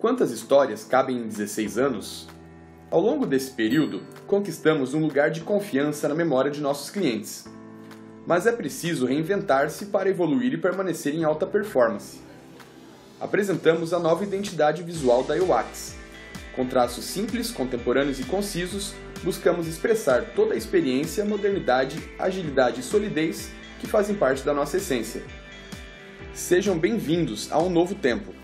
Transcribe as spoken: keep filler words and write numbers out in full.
Quantas histórias cabem em dezesseis anos? Ao longo desse período, conquistamos um lugar de confiança na memória de nossos clientes. Mas é preciso reinventar-se para evoluir e permanecer em alta performance. Apresentamos a nova identidade visual da Ewax. Com traços simples, contemporâneos e concisos, buscamos expressar toda a experiência, modernidade, agilidade e solidez que fazem parte da nossa essência. Sejam bem-vindos a um novo tempo.